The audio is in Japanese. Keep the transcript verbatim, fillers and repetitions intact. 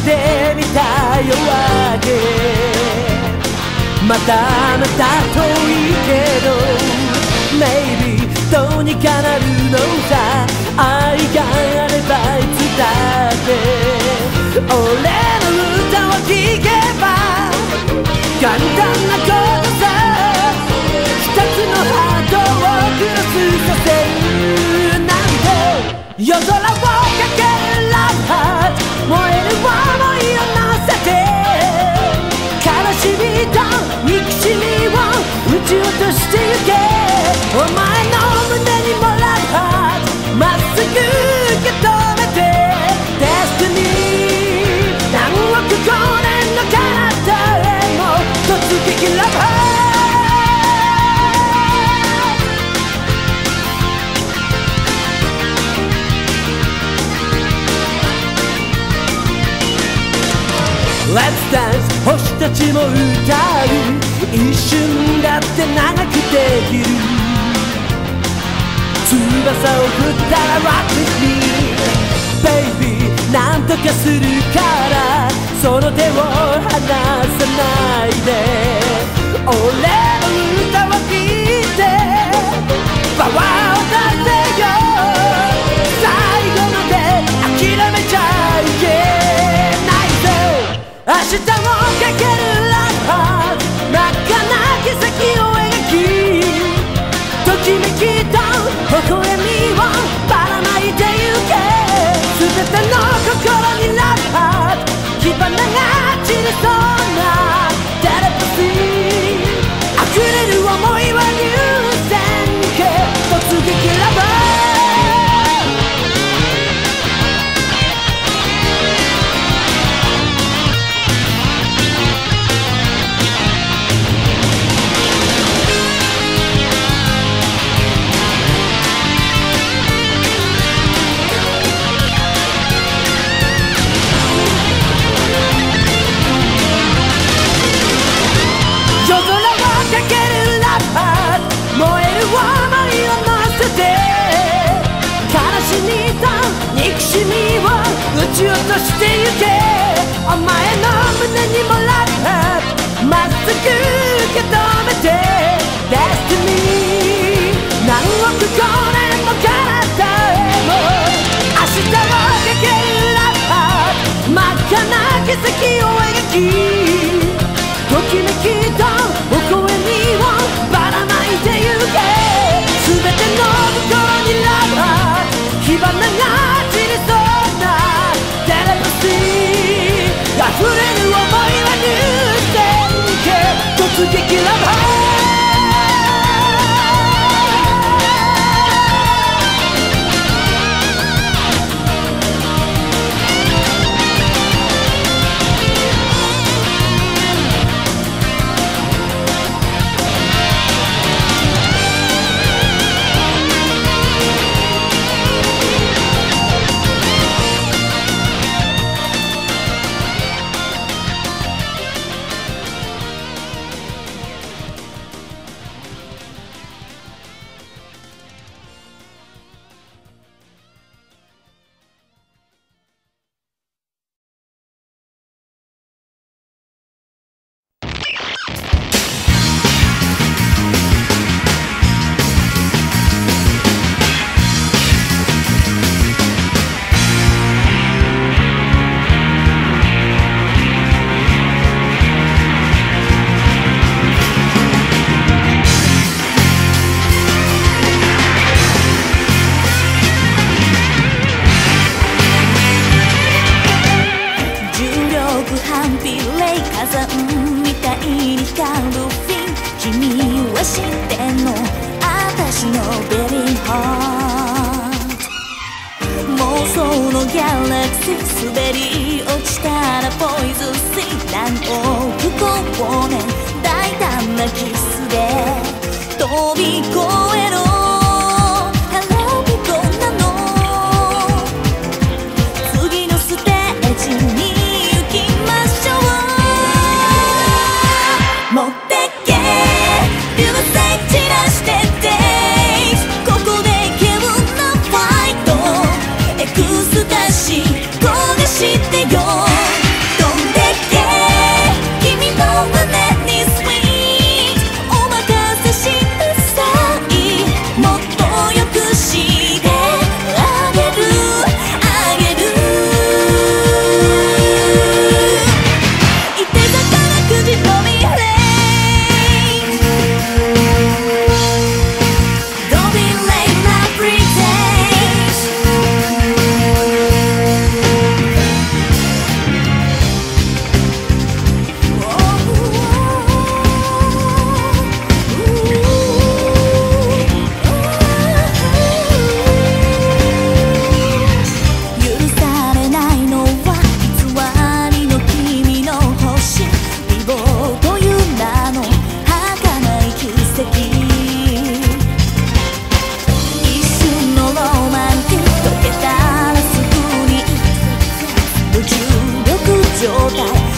てみた夜明けまたまた遠いけど Maybe どうにかなるのさ愛があればいつだって俺の歌を聴けば簡単なことさ二つのハートをクロスさせるなんて夜空をかけるラブハート燃える想いを乗せて悲しみと憎しみを撃ち落としてゆけお前の胸にもラブハートまっすぐ受け止めて Destiny 何億光年の彼方へも突撃ラブハートLet's dance 星たちも歌う一瞬だって長くできる翼を振ったら Rock with me Baby なんとかするからその手を離さないで俺の歌を聴いてパワーを出せよ最後まで諦めちゃいけないぜ明日をかけるラブハート真っ赤な奇跡を描きときめきと微笑みをばらまいてゆけ全ての心にラブハート火花が散りそうなテレパシー溢れる想いは流線形突撃ラブハート憎しみを撃ち落としてゆけお前の胸にもラブハートまっすぐ受け止めて Destiny 何億光年の彼方へも明日をかけるラブハート真っ赤な奇跡を描きときめきと微笑みをばらまいてゆけ全ての心にラブハート火花が散りそうなテレパシー溢れる想いは流線形突撃ラブハート滑り落ちたらポイズンシー何億光年大胆なキスで飛び越えろ花火こんなの次のステージに行きましょう持ってけ流星散らしててここで稀有なファイトエクスタシー焦がしてよ状態